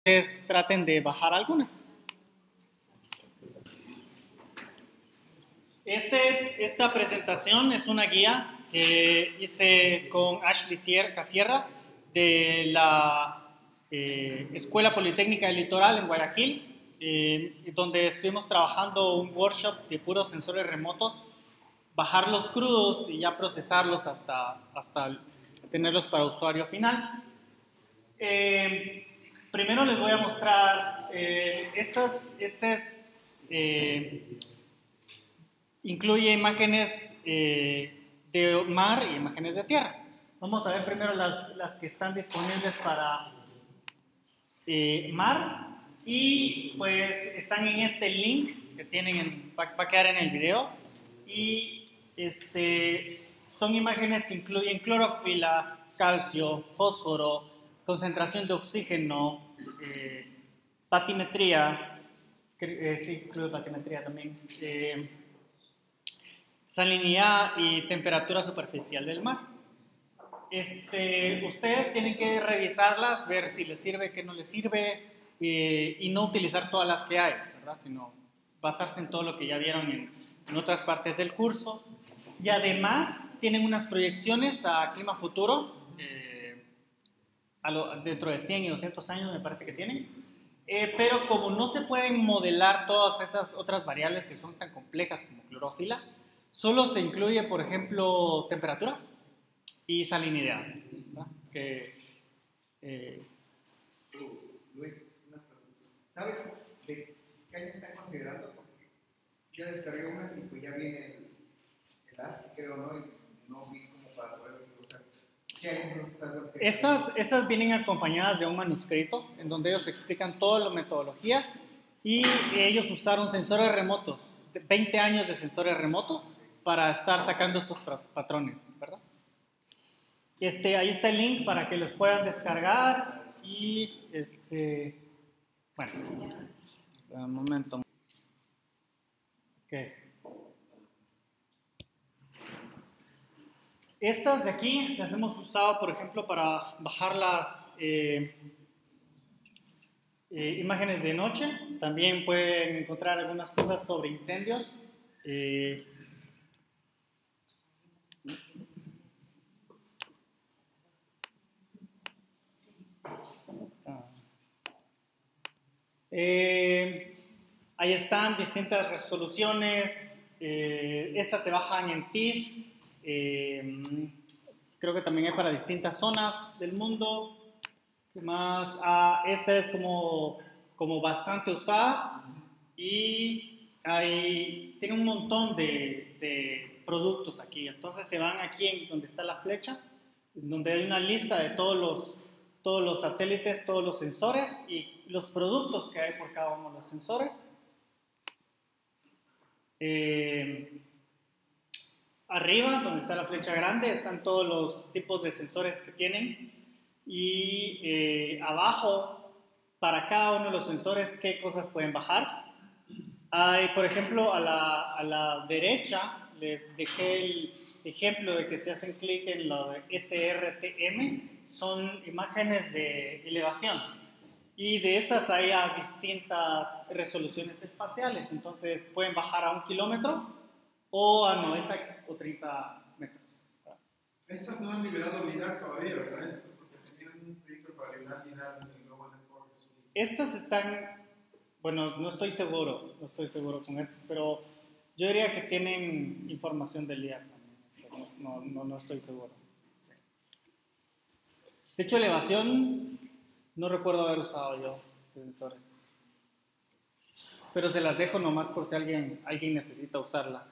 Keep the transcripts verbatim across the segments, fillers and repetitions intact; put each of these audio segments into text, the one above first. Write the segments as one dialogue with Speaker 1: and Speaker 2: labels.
Speaker 1: Entonces traten de bajar algunas. Este, esta presentación es una guía que hice con Ashley Casierra de la eh, Escuela Politécnica del Litoral en Guayaquil, eh, donde estuvimos trabajando un workshop de puros sensores remotos, bajarlos crudos y ya procesarlos hasta, hasta tenerlos para usuario final. Eh, primero les voy a mostrar eh, estas, estas eh, incluye imágenes eh, de mar y imágenes de tierra. Vamos a ver primero las, las que están disponibles para eh, mar, y pues están en este link que tienen, en, va, va a quedar en el video, y este, son imágenes que incluyen clorofila, calcio, fósforo, concentración de oxígeno, eh, batimetría, eh, sí, incluye batimetría también, eh, salinidad y temperatura superficial del mar. Este, ustedes tienen que revisarlas, ver si les sirve, qué no les sirve, eh, y no utilizar todas las que hay, ¿verdad? Sino basarse en todo lo que ya vieron en, en otras partes del curso. Y además tienen unas proyecciones a clima futuro, eh, a lo, dentro de cien y doscientos años me parece que tienen. Eh, pero como no se pueden modelar todas esas otras variables que son tan complejas como clorofila, solo se incluye, por ejemplo, temperatura y salinidad, ¿verdad? Que, eh,
Speaker 2: Luis, unas preguntas. ¿Sabes de qué año están considerando? Porque yo descargué unas y pues ya viene el, el A S C I, creo, ¿no? Y no vi como para poder usar. ¿Qué años están considerando?
Speaker 1: Estas, estas vienen acompañadas de un manuscrito en donde ellos explican toda la metodología, y ellos usaron sensores remotos, veinte años de sensores remotos para estar sacando estos patrones, ¿verdad? Este, ahí está el link para que los puedan descargar y, este, bueno, un momento. Okay. Estas de aquí las hemos usado, por ejemplo, para bajar las eh, eh, imágenes de noche. También pueden encontrar algunas cosas sobre incendios. Eh, Eh, ahí están distintas resoluciones, eh, estas se bajan en T I F F, eh, creo que también hay para distintas zonas del mundo. ¿Qué más? Ah, esta es como, como bastante usada, y hay, tiene un montón de, de productos aquí. Entonces se van aquí en donde está la flecha, donde hay una lista de todos los, todos los satélites, todos los sensores y los productos que hay por cada uno de los sensores. Eh, arriba, donde está la flecha grande, están todos los tipos de sensores que tienen, y eh, abajo, para cada uno de los sensores, qué cosas pueden bajar. Hay, por ejemplo, a la, a la derecha les dejé el ejemplo de que si hacen clic en lo de S R T M, son imágenes de elevación, y de esas hay a distintas resoluciones espaciales. Entonces pueden bajar a un kilómetro o a noventa o treinta metros.
Speaker 3: Estas no han liberado LIDAR todavía, ¿verdad? Porque tenían un proyecto para liberar LIDAR desde el Global Network.
Speaker 1: Estas están, bueno, no estoy seguro, no estoy seguro con estas, pero yo diría que tienen información del LIDAR también. No, no, no estoy seguro. De hecho, elevación, no recuerdo haber usado yo sensores. Pero se las dejo nomás por si alguien, alguien necesita usarlas.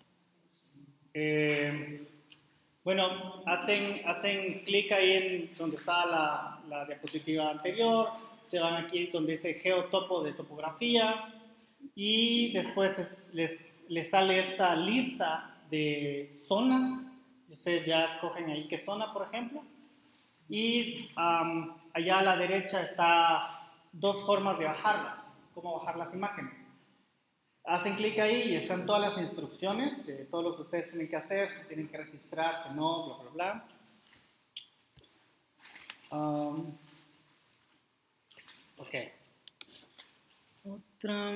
Speaker 1: Eh, bueno, hacen, hacen clic ahí en donde está la, la diapositiva anterior, se van aquí donde dice geotopo de topografía, y después es, les, les sale esta lista de zonas, y ustedes ya escogen ahí qué zona, por ejemplo, y um, allá a la derecha está dos formas de bajarlas, cómo bajar las imágenes. Hacen clic ahí y están todas las instrucciones de todo lo que ustedes tienen que hacer, si tienen que registrar, si no, bla, bla, bla. Um, Ok. Otra.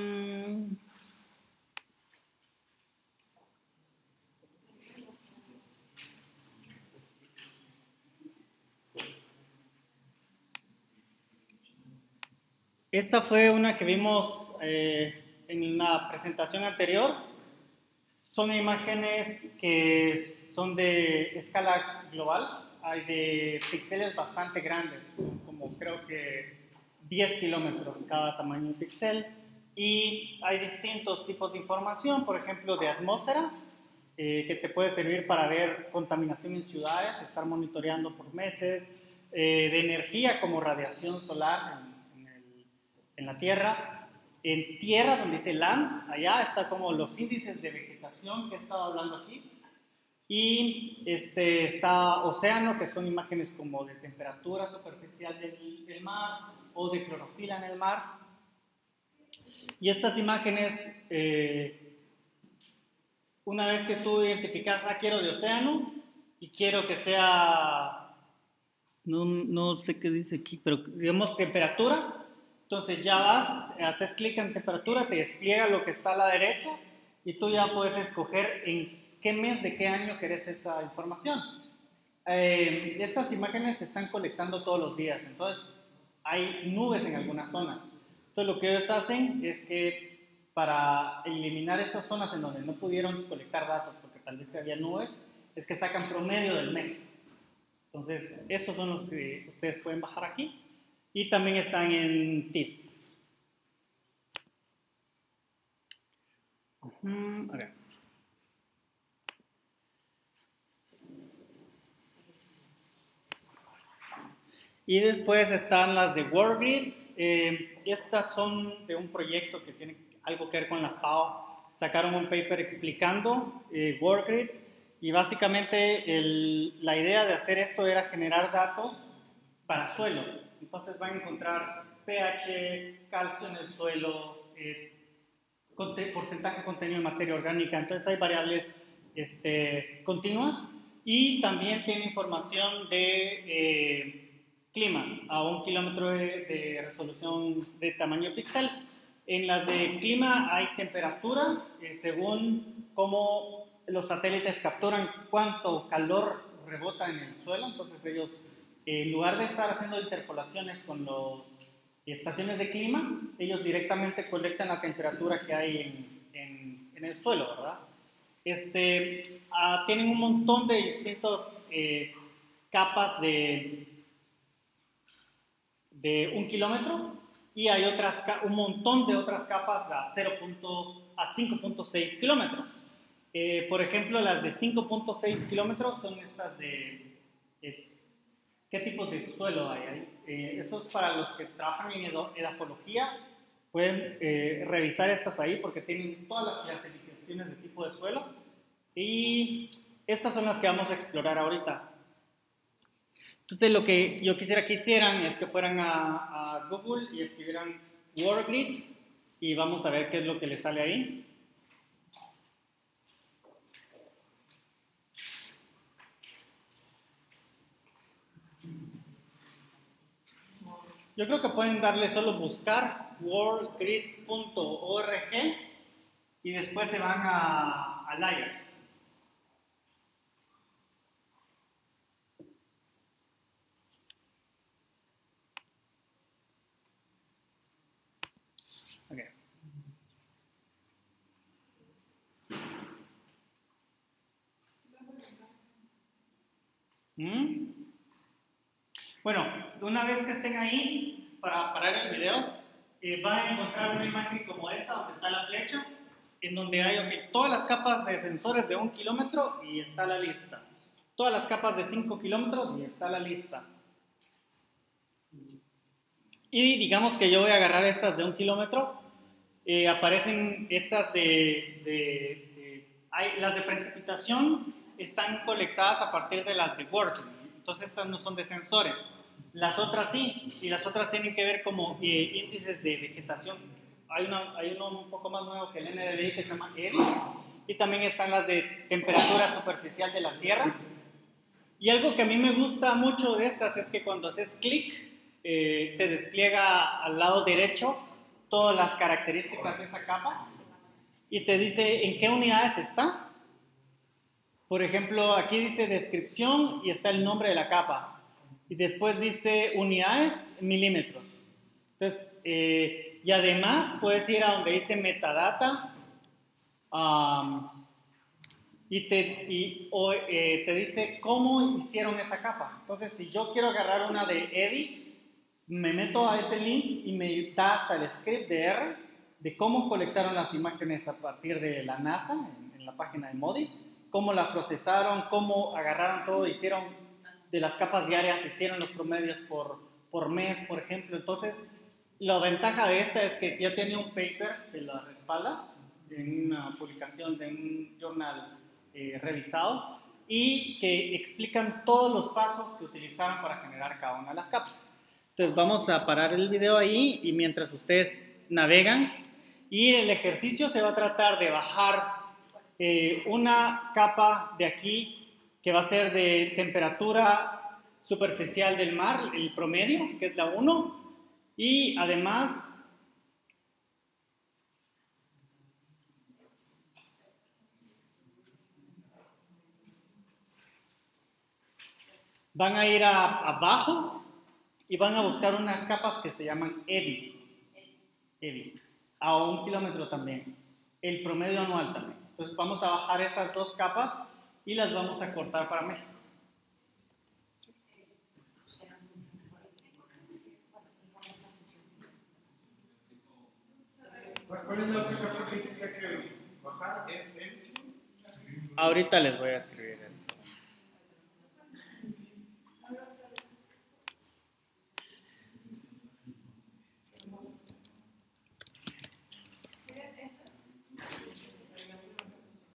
Speaker 1: Esta fue una que vimos eh, en la presentación anterior. Son imágenes que son de escala global. Hay de píxeles bastante grandes, como creo que diez kilómetros cada tamaño de píxel. Y hay distintos tipos de información, por ejemplo, de atmósfera, eh, que te puede servir para ver contaminación en ciudades, estar monitoreando por meses, eh, de energía como radiación solar en, en, el, en la Tierra. En tierra, donde dice land, allá está como los índices de vegetación que he estado hablando aquí. Y este, está océano, que son imágenes como de temperatura superficial del, del mar o de clorofila en el mar. Y estas imágenes, eh, una vez que tú identificas, ah, quiero de océano y quiero que sea, no, no sé qué dice aquí, pero digamos temperatura. Entonces ya vas, haces clic en temperatura, te despliega lo que está a la derecha y tú ya puedes escoger en qué mes de qué año querés esa información. Eh, estas imágenes se están colectando todos los días, entonces hay nubes en algunas zonas. Entonces lo que ellos hacen es que para eliminar esas zonas en donde no pudieron colectar datos porque tal vez había nubes, es que sacan promedio del mes. Entonces esos son los que ustedes pueden bajar aquí. Y también están en T I F. Uh-huh. Okay. Y después están las de WorldGrids. Eh, estas son de un proyecto que tiene algo que ver con la FAO. Sacaron un paper explicando eh, WorldGrids. Y básicamente el, la idea de hacer esto era generar datos para suelo. Entonces van a encontrar pH, calcio en el suelo, eh, porcentaje de contenido de materia orgánica. Entonces hay variables este, continuas y también tiene información de eh, clima a un kilómetro de, de resolución de tamaño píxel. En las de clima hay temperatura eh, según cómo los satélites capturan cuánto calor rebota en el suelo. Entonces ellos, en lugar de estar haciendo interpolaciones con las estaciones de clima, ellos directamente colectan la temperatura que hay en, en, en el suelo, ¿verdad? Este, uh, tienen un montón de distintas eh, capas de, de un kilómetro y hay otras, un montón de otras capas a, a cinco punto seis kilómetros. Eh, por ejemplo, las de cinco punto seis kilómetros son estas de... Eh, ¿Qué tipos de suelo hay ahí? Eh, eso es para los que trabajan en edafología. Pueden eh, revisar estas ahí porque tienen todas las clasificaciones de tipo de suelo. Y estas son las que vamos a explorar ahorita. Entonces, lo que yo quisiera que hicieran es que fueran a, a Google y escribieran WorldGrids y vamos a ver qué es lo que les sale ahí. Yo creo que pueden darle solo buscar worldgrids punto org y después se van a, a Layers. Okay. ¿Mm? Bueno, una vez que estén ahí, para parar el video, eh, van a encontrar una imagen como esta, donde está la flecha, en donde hay okay, todas las capas de sensores de un kilómetro y está la lista. Todas las capas de cinco kilómetros y está la lista. Y digamos que yo voy a agarrar estas de un kilómetro, eh, aparecen estas de, de, de hay, las de precipitación están colectadas a partir de las de WorldGrid. Entonces estas no son de sensores, las otras sí, y las otras tienen que ver como eh, índices de vegetación. Hay, una, hay uno un poco más nuevo que el N D V I que se llama E R I, y también están las de temperatura superficial de la Tierra. Y algo que a mí me gusta mucho de estas es que cuando haces clic, eh, te despliega al lado derecho todas las características de esa capa y te dice en qué unidades está. Por ejemplo, aquí dice descripción y está el nombre de la capa. Y después dice unidades, milímetros. Entonces, eh, y además puedes ir a donde dice metadata um, y, te, y o, eh, te dice cómo hicieron esa capa. Entonces, si yo quiero agarrar una de Eddie, me meto a ese link y me da hasta el script de R de cómo colectaron las imágenes a partir de la NASA en, en la página de MODIS, cómo las procesaron, cómo agarraron todo, hicieron de las capas diarias, hicieron los promedios por, por mes, por ejemplo. Entonces, la ventaja de esta es que ya tiene un paper que la respalda en una publicación de un journal eh, revisado y que explican todos los pasos que utilizaron para generar cada una de las capas. Entonces, vamos a parar el video ahí y mientras ustedes navegan, y el ejercicio se va a tratar de bajar Eh, una capa de aquí que va a ser de temperatura superficial del mar, el promedio, que es la uno, y además van a ir a, abajo y van a buscar unas capas que se llaman EBI, EBI, a un kilómetro también, el promedio anual también. Entonces vamos a bajar esas dos capas y las vamos a cortar para México.
Speaker 3: ¿Cuál es la otra capa que dice que hay que bajar?
Speaker 1: Ahorita les voy a escribir eso.